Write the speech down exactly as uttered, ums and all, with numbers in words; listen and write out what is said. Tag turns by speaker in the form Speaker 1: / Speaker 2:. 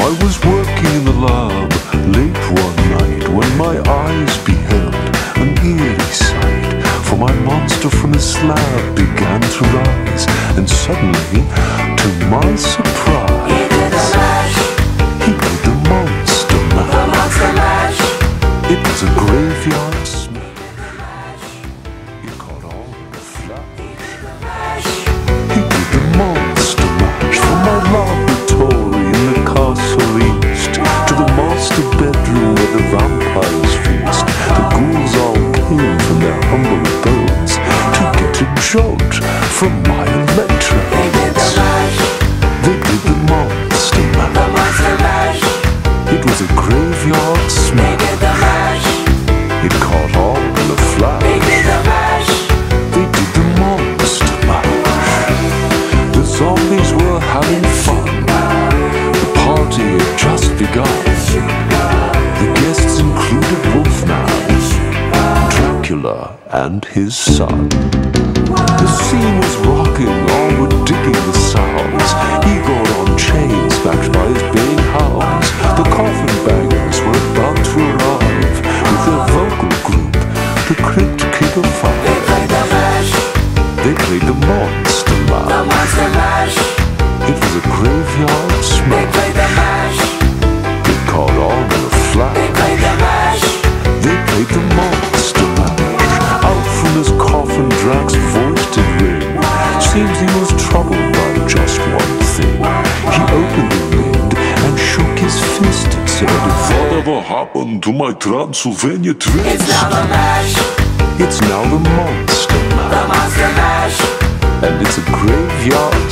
Speaker 1: I was working in the lab late one night when my eyes beheld an eerie sight. For my monster from his slab began to rise, and suddenly, to my surprise,
Speaker 2: he did the mash.
Speaker 1: He did the monster mash.
Speaker 2: The monster mash.
Speaker 1: It was a graveyard smash. It caught on in a flash. He did the monster mash from my laboratory in the castle east to the master bedroom where the vampires feast. The ghouls all came from their humble abodes to get a jolt from my electrode.
Speaker 2: They did the mash.
Speaker 1: They did the monster mash.
Speaker 2: The monster mash.
Speaker 1: It was a graveyard
Speaker 2: They
Speaker 1: smash.
Speaker 2: did the mash.
Speaker 1: It caught on in a flash.
Speaker 2: They did the mash.
Speaker 1: They did the monster mash. The zombies were having fun. The party had just begun. The guests included Wolfman, Dracula, and his son. The scene was rocking, all were digging the sounds. Igor on chains, backed by his baying hounds. The coffin bangers were about to arrive with their vocal group, the Crypt King of
Speaker 2: They
Speaker 1: Five.
Speaker 2: played the mash.
Speaker 1: They played the monster
Speaker 2: The
Speaker 1: mash.
Speaker 2: monster mash.
Speaker 1: It was a graveyard
Speaker 2: They
Speaker 1: smash.
Speaker 2: played the mash.
Speaker 1: It caught on in a
Speaker 2: They
Speaker 1: flash.
Speaker 2: played the mash.
Speaker 1: They played the monster mash. Out from his coffin, Drax's voice did ring. Seems he was troubled by just one thing. He opened the lid and shook his fist and said, "Whatever happened to my Transylvania twist?"
Speaker 2: It's now the mash.
Speaker 1: It's now the monster
Speaker 2: The
Speaker 1: mash.
Speaker 2: monster mash.
Speaker 1: And it's a graveyard